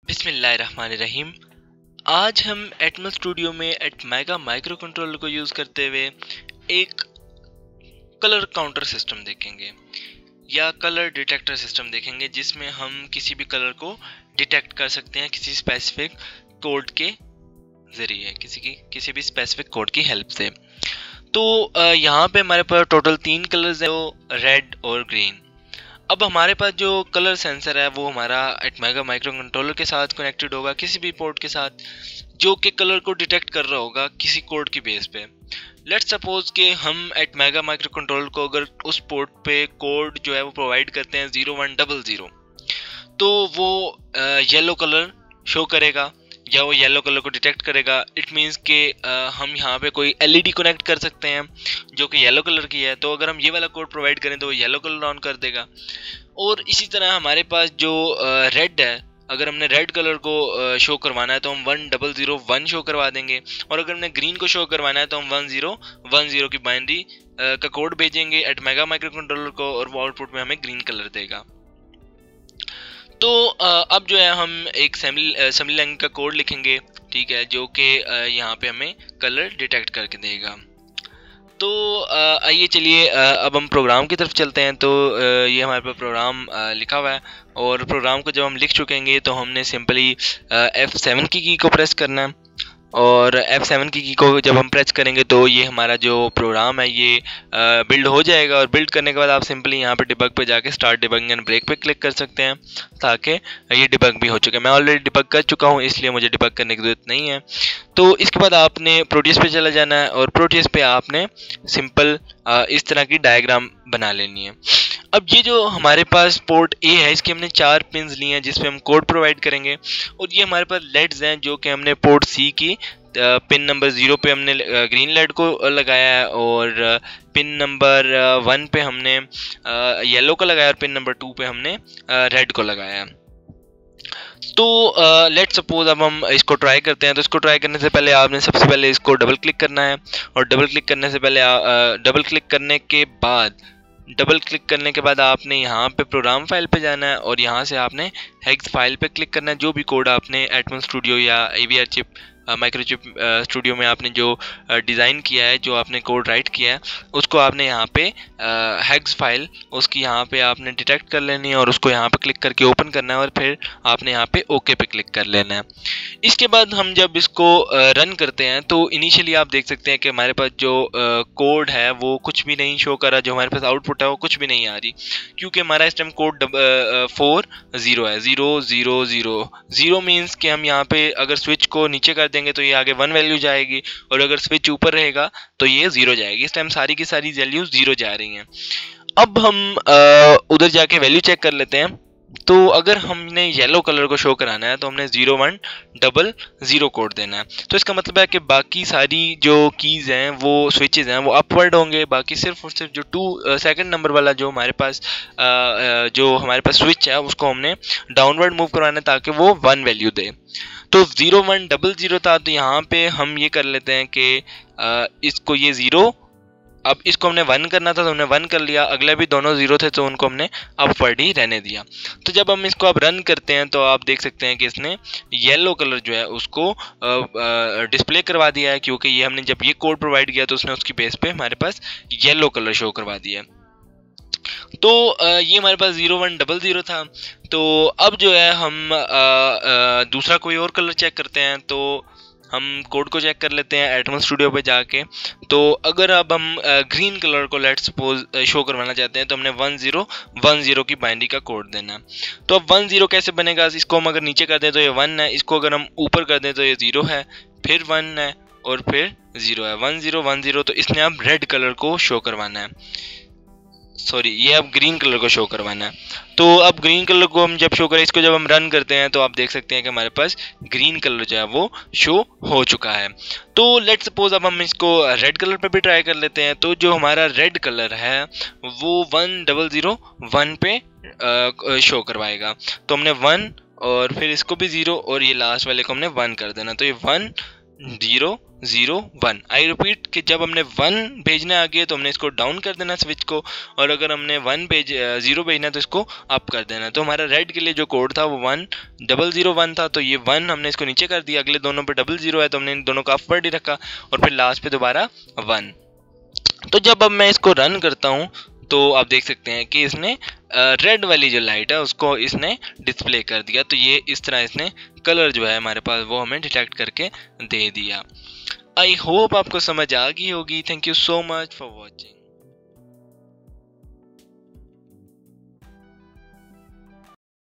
बिस्मिल्लाहिर्रहमानिर्रहीम। आज हम एटमॉस स्टूडियो में एटमेगा माइक्रो कंट्रोलर को यूज़ करते हुए एक कलर काउंटर सिस्टम देखेंगे या कलर डिटेक्टर सिस्टम देखेंगे, जिसमें हम किसी भी कलर को डिटेक्ट कर सकते हैं किसी स्पेसिफिक कोड के ज़रिए, किसी भी स्पेसिफिक कोड की हेल्प से। तो यहाँ पे हमारे पास टोटल 3 कलर्स हैं, रेड और ग्रीन। अब हमारे पास जो कलर सेंसर है वो हमारा एटमेगा माइक्रो कंट्रोलर के साथ कनेक्टेड होगा, किसी भी पोर्ट के साथ, जो कि कलर को डिटेक्ट कर रहा होगा किसी कोड की बेस पे। लेट्स सपोज कि हम एटमेगा माइक्रो कंट्रोलर को अगर उस पोर्ट पे कोड जो है वो प्रोवाइड करते हैं 0100, तो वो येलो कलर शो करेगा या वो येलो कलर को डिटेक्ट करेगा। इट मीन्स कि हम यहाँ पे कोई एलईडी कनेक्ट कर सकते हैं जो कि येलो कलर की है, तो अगर हम ये वाला कोड प्रोवाइड करें तो वो येलो कलर ऑन कर देगा। और इसी तरह हमारे पास जो रेड है, अगर हमने रेड कलर को शो करवाना है तो हम 1001 शो करवा देंगे, और अगर हमने ग्रीन को शो करवाना है तो हम 1010 की बाइनरी का कोड भेजेंगे एटमेगा माइक्रो कंट्रोलर को, और वो आउटपुट में हमें ग्रीन कलर देगा। तो अब जो है हम एक असेंबली लैंग्वेज का कोड लिखेंगे, ठीक है, जो कि यहाँ पे हमें कलर डिटेक्ट करके देगा। तो आइए चलिए अब हम प्रोग्राम की तरफ चलते हैं। तो ये हमारे पास प्रोग्राम लिखा हुआ है, और प्रोग्राम को जब हम लिख चुकेंगे तो हमने सिंपली F7 की को प्रेस करना है, और F7 की को जब हम प्रेस करेंगे तो ये हमारा जो प्रोग्राम है ये बिल्ड हो जाएगा। और बिल्ड करने के बाद आप सिंपली यहाँ पे डिबग पे जाके स्टार्ट डिबगिंग एंड ब्रेक पे क्लिक कर सकते हैं, ताकि ये डिबग भी हो चुका है। मैं ऑलरेडी डिबग कर चुका हूँ, इसलिए मुझे डिबग करने की ज़रूरत नहीं है। तो इसके बाद आपने प्रोटियस पे चला जाना है, और प्रोटियस पे आपने सिंपल इस तरह की डायग्राम बना लेनी है। अब ये जो हमारे पास पोर्ट ए है, इसके हमने 4 पिन्स लिए हैं जिसपे हम कोड प्रोवाइड करेंगे, और ये हमारे पास लेड्स हैं जो कि हमने पोर्ट सी की पिन नंबर 0 पे हमने ग्रीन लेड को लगाया है, और पिन नंबर 1 पे हमने येलो को लगाया, और पिन नंबर 2 पे हमने रेड को लगाया है। तो लेट्स सपोज अब हम इसको ट्राई करते हैं। तो इसको ट्राई करने से पहले आपने सबसे पहले इसको डबल क्लिक करना है, और डबल क्लिक करने के बाद आपने यहाँ पे प्रोग्राम फाइल पे जाना है, और यहाँ से आपने हेक्स फाइल पे क्लिक करना है। जो भी कोड आपने एटमॉस स्टूडियो या AVR चिप माइक्रोचिप स्टूडियो में आपने जो डिज़ाइन किया है, जो आपने कोड राइट किया है, उसको आपने यहाँ पे हेक्स फाइल उसकी यहाँ पे आपने डिटेक्ट कर लेनी है, और उसको यहाँ पे क्लिक करके ओपन करना है, और फिर आपने यहाँ पे ओके पे क्लिक कर लेना है। इसके बाद हम जब इसको रन करते हैं तो इनिशियली आप देख सकते हैं कि हमारे पास जो कोड है वो कुछ भी नहीं शो कर रहा, जो हमारे पास आउटपुट है वो कुछ भी नहीं आ रही, क्योंकि हमारा इस टाइम कोड 4-0 है। 0-0-0 मीन्स कि हम यहाँ पे अगर स्विच को नीचे कर देंगे तो ये आगे 1 वैल्यू जाएगी, और अगर स्विच ऊपर रहेगा तो ये 0 जाएगी। इस टाइम सारी की सारी वैल्यू 0 जा रही हैं। अब हम उधर जाके वैल्यू चेक कर लेते हैं। तो अगर हमने येलो कलर को शो कराना है तो हमने 0100 कोड देना है। तो इसका मतलब है कि बाकी सारी जो कीज़ हैं, वो स्विचेस हैं, वो अपवर्ड होंगे। बाकी सिर्फ और सिर्फ जो 2 सेकंड नंबर वाला जो हमारे पास स्विच है, उसको हमने डाउनवर्ड मूव करवाना है ताकि वो 1 वैल्यू दे। तो 0100 था, तो यहाँ पे हम ये कर लेते हैं कि इसको ये 0, अब इसको हमने 1 करना था तो हमने 1 कर लिया, अगले भी दोनों 0 थे तो उनको हमने अपवर्ड ही रहने दिया। तो जब हम इसको अब रन करते हैं तो आप देख सकते हैं कि इसने येलो कलर जो है उसको डिस्प्ले करवा दिया है, क्योंकि ये हमने जब ये कोड प्रोवाइड किया तो उसने उसकी बेस पे हमारे पास येलो कलर शो करवा दिया। तो ये हमारे पास 0100 था। तो अब जो है हम दूसरा कोई और कलर चेक करते हैं। तो हम कोड को चेक कर लेते हैं एटमॉस स्टूडियो पे जाके। तो अगर अब हम ग्रीन कलर को लेट्स सपोज शो करवाना चाहते हैं तो हमने 1010 की बाइनरी का कोड देना है। तो अब 10 कैसे बनेगा? इसको हम अगर नीचे कर दें तो ये 1 है, इसको अगर हम ऊपर कर दें तो ये 0 है, फिर 1 है, और फिर 0 है। 1010। तो इसने अब रेड कलर को शो करवाना है, सॉरी ये अब ग्रीन कलर को शो करवाना है। तो अब ग्रीन कलर को हम जब शो करें, इसको जब हम रन करते हैं तो आप देख सकते हैं कि हमारे पास ग्रीन कलर जो है वो शो हो चुका है। तो लेट्स सपोज अब हम इसको रेड कलर पे भी ट्राई कर लेते हैं। तो जो हमारा रेड कलर है वो 1001 पे शो करवाएगा। तो हमने 1 और फिर इसको भी 0 और ये लास्ट वाले को हमने 1 कर देना। तो ये 1 0 0 1। आई रिपीट कि जब हमने 1 भेजना है आगे तो हमने इसको डाउन कर देना स्विच को, और अगर हमने 0 भेजना है तो इसको अप कर देना। तो हमारा रेड के लिए जो कोड था वो 1001 था, तो ये 1 हमने इसको नीचे कर दिया, अगले दोनों पे 00 है तो हमने इन दोनों का अपवर्ड ही रखा, और फिर लास्ट पे दोबारा 1। तो जब अब मैं इसको रन करता हूँ तो आप देख सकते हैं कि इसने रेड वाली जो लाइट है उसको इसने डिस्प्ले कर दिया। तो ये इस तरह इसने कलर जो है हमारे पास वो हमें डिटेक्ट करके दे दिया। आई होप आपको समझ आ गई होगी। Thank you so much for watching.